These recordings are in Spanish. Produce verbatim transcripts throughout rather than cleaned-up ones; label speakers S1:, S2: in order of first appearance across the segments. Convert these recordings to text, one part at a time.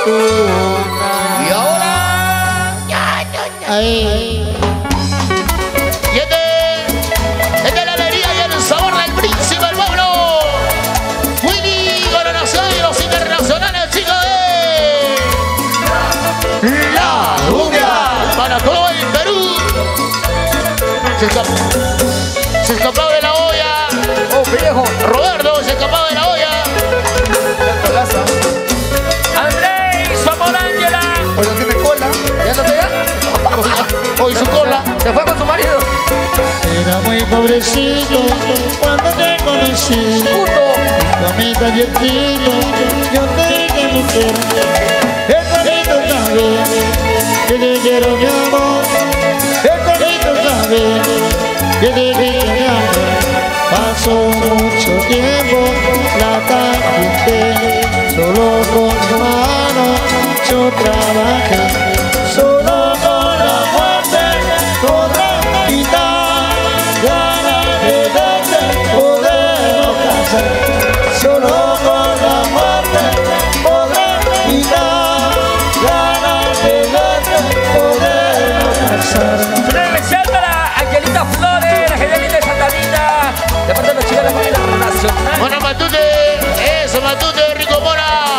S1: Y ahora.
S2: Ahí.
S1: Y este. Este es la alegría y el sabor del príncipe del pueblo. Willy Coronación y los internacionales, chicos de. La cumbia. Para todo el Perú. Se escapó. Se escapó de la olla.
S3: Oh, viejo.
S1: Roberto se escapó de la olla.
S3: Andrés, amor Ángela.
S2: Hoy no tiene cola.
S3: ¿Ya no te ya?
S1: Hoy su cola.
S3: Se fue con su marido.
S2: Era muy pobrecito cuando te conocí.
S3: Puto.
S2: Mamita viejito, yo te dije mujer. Es bonito saber que te quiero mi amor. Es bonito saber que te quiero mi amor. Pasó mucho tiempo, la junté. Solo con tu mano yo trabajé. Solo con la muerte podrás quitar. Ganas de verte podemos casar. Solo con la muerte podrás quitar. Ganas de verte podemos casar.
S3: Regresar para Angelita Flores, la Angelita de Santa Rita. De parte de los chicos de la familia nacional.
S1: Bueno, Matute. Eso, Matute, Rico Mora.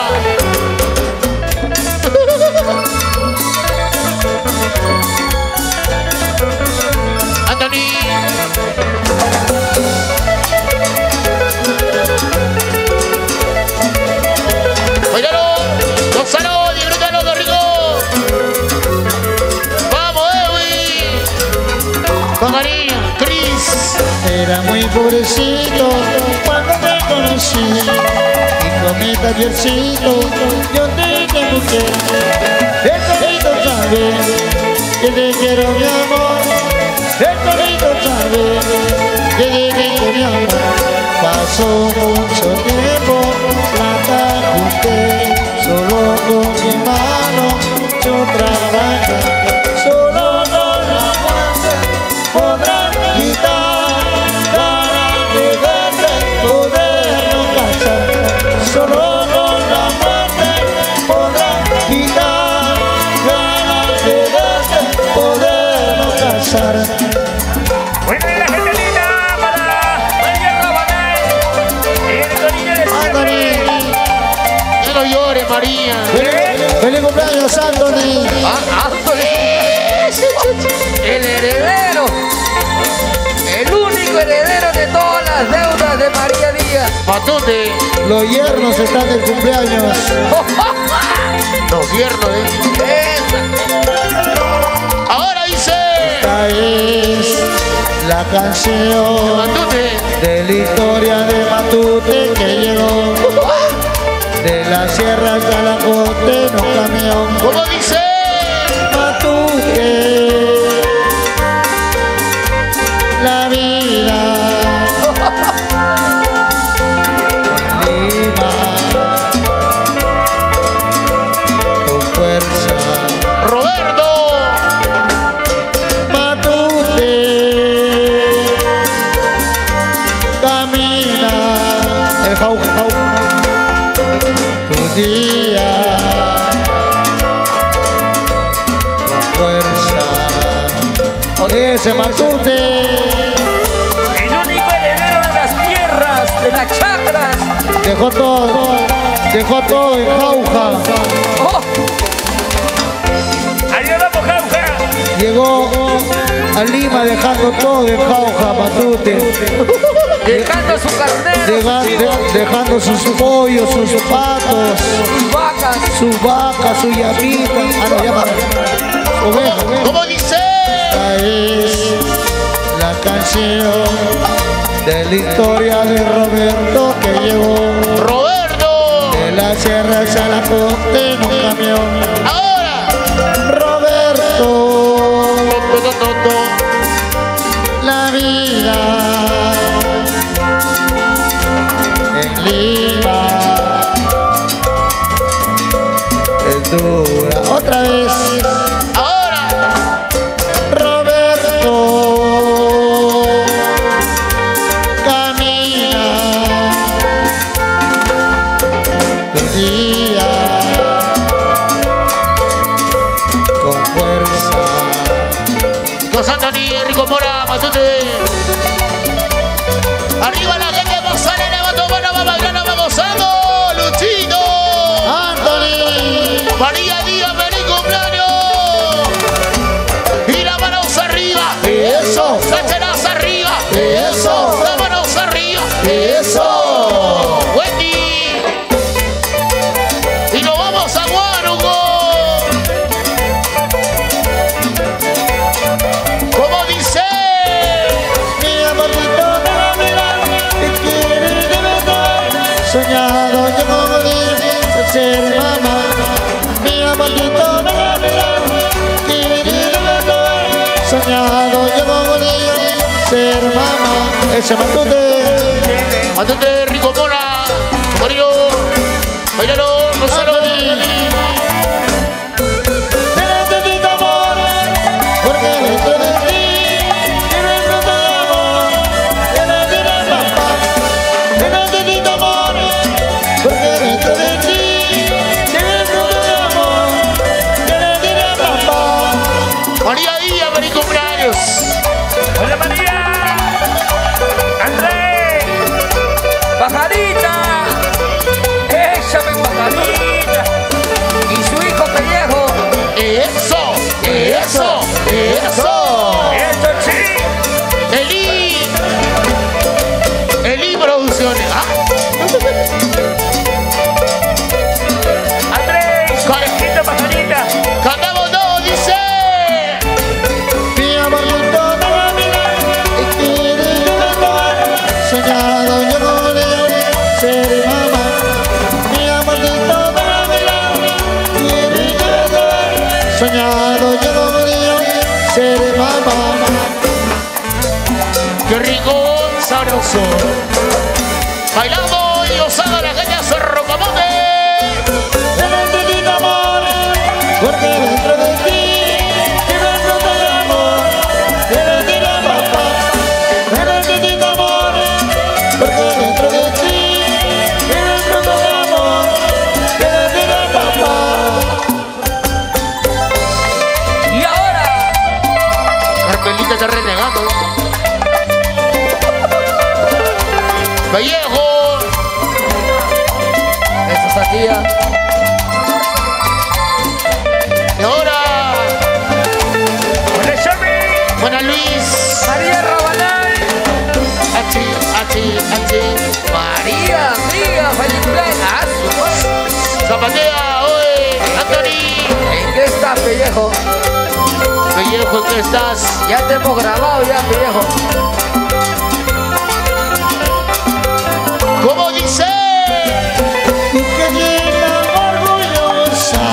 S1: Anthony. Óigalo, gózalo, disfrútalo, qué rico. Vamos, Edwin. Con cariño, Chris.
S2: Era muy pobrecito cuando te conocí. Y con mi tallercito yo te dije mujer. Es bonito saber que te quiero mi amor. Es bonito saber que te quiero mi amor. Pasó mucho tiempo, plata junté. Solo con mi mano yo trabajé. Solo con la muerte podrás quitar. Ganas de verte podernos casar. Solo con la muerte podrás quitar. Ganas de verte podernos casar.
S3: Bueno, y la gente linda para María Rabanal. El cariño de siempre.
S1: Ya no llores, María.
S2: Feliz, feliz cumpleaños, Anthony.
S3: Ah, Anthony. El heredero. El único heredero de todas las deudas de María Díaz.
S1: Matute.
S2: Los yernos están de cumpleaños.
S1: Los yernos, ¿eh?
S3: Esa.
S1: Ahora dice.
S2: Esta es la canción
S1: Matute.
S2: de la historia de Matute que llegó de la sierra al Calacote en un camión.
S1: ¿Cómo dice?
S2: Matute, la vida Lima, tu fuerza.
S1: Roberto.
S2: Matute, camina, el jau, jau, tu día, tu fuerza. Ese Matute,
S3: El único heredero de las tierras, de las chacras.
S2: dejó todo, dejó todo en jauja.
S3: Oh. Allá vamos, jauja.
S2: Llegó a Lima dejando todo en jauja, Matute.
S3: Dejando su carnero,
S2: Deja-
S3: sus
S2: de-
S3: hijos,
S2: dejando sus pollos, sus patos,
S3: sus vacas.
S2: sus vacas, su llamita. Ah, no, llama. Oveja, oveja.
S1: ¿Cómo dice?
S2: Esta es la canción de la historia de Roberto que llegó
S1: Roberto.
S2: de la sierra al Chalacote en un camión.
S1: Ahora.
S2: Roberto,
S1: To, to, to, to.
S2: la vida en Lima es dura. Otra vez.
S1: Ahora.
S2: Roberto, camina, tu día,
S1: Eso. Wendy. Y nos vamos a Guarugo. ¿Cómo dice?
S2: Mi amorcito de la vida, te quiere de verdad. Soñado yo como dije ser mamá. Mi amorcito de la vida, te quiere de verdad. Soñado yo como dije ser mamá. Ese matute.
S1: Matute Rico Mora. Mario. Bailalo, Gonzalo.
S2: Necesito amor, porque dentro de ti tienes tanto amor. Necesito papá. Necesito amor, porque dentro de ti tienes tanto amor. Necesito papá.
S1: María Díaz, feliz cumpleaños.
S3: Hola María. Andrés. Pajarita. Échame pajarita. Y su hijo pellejo.
S1: Eso, eso, eso.
S3: Eso sí.
S1: Eli. Eli Producciones. Ah,
S3: Andrés. Conejito pajarita.
S1: cantamos dos, dice.
S2: Mi amorcito de la vida, te quiere de verdad. Soñado yo con él, ser mamá. Mi amorcito de la vida, te quiere de verdad. Soñado yo con él, ser mamá.
S1: Qué rico, sabroso. Bailando y gozando la caña Cerro Camote.
S2: Necesito amor, porque dentro de ti tienes tanto amor. Necesito papá. Necesito amor, porque dentro de ti tienes tanto amor. Necesito papá.
S3: Y ahora.
S1: Carmelita está renegando. Vallejo.
S3: Esa es la tía.
S1: Y ahora.
S3: Hola Xavi.
S1: Buena Luis.
S3: María Rabanal.
S1: H, H, H.
S3: María, amiga, feliz cumpleaños.
S1: Zapatea, oye. Anthony.
S3: ¿En qué estás, pellejo?
S1: Vallejo, ¿en qué estás?
S3: Ya te hemos grabado ya, pellejo.
S1: ¿Cómo dice?
S2: Tu querida orgullosa,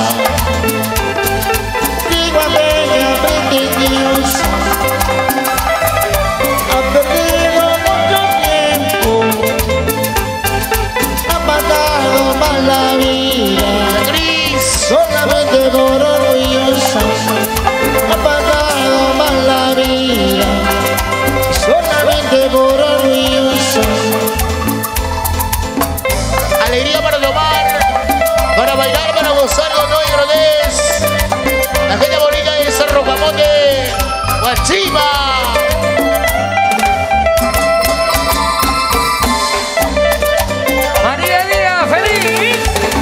S2: igualeña preteniosa, ha perdido mucho tiempo, ha pasado mal la vida,
S1: La Cris.
S2: solamente por orgullosa, ha pasado mal la vida, solamente por orgullosa.
S1: Alegría para tomar, para bailar, para gozar con hoy Grodés. La gente bonita de Cerro Camote, Guachiva.
S3: María Díaz, feliz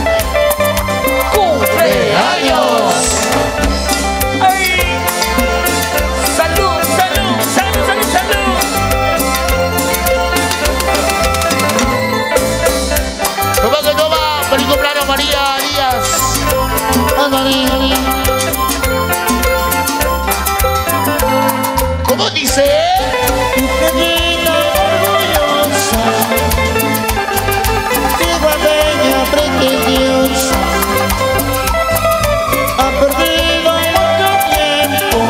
S3: cumpleaños. ¡Ay! ¡Salud, salud, salud, salud, salud!
S1: Toma que toma, feliz cumpleaños María Díaz.
S2: Ándale.
S1: ¿Cómo dice?
S2: Tu querida orgullosa, igualeña preteniosa, ha perdido mucho tiempo,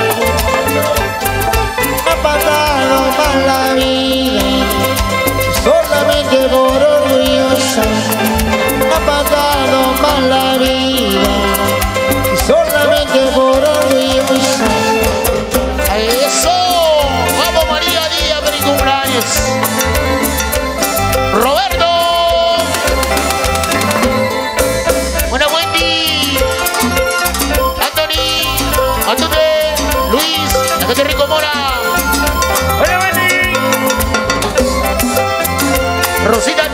S2: ha pasado mal la vida, solamente por orgullosa, ha pasado mal la vida, solamente por orgullosa.
S1: A eso. Vamos María Díaz, feliz cumpleaños. Roberto. Buena Wendy. Anthony. Matute. Luis. La gente Rico Mora.
S3: ¡Hola, Wendy!
S1: Rosita